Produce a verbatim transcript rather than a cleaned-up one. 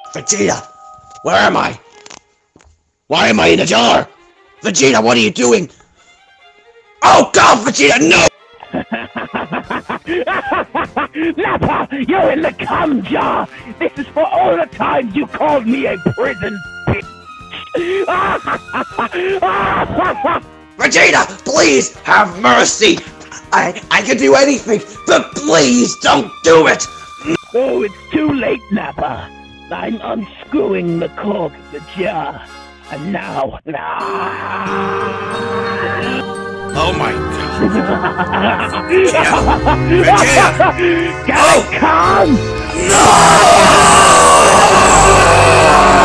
Vegeta, where am I? Why am I in a jar? Vegeta, what are you doing? Oh God, Vegeta, no! Nappa, you're in the cum jar! This is for all the times you called me a prison bitch! Vegeta, please have mercy! I I can do anything, but please don't do it! Oh, it's too late, Nappa. I'm unscrewing the cork of the jar. And now... Oh my God! Vegeta! Vegeta! Can I come? No!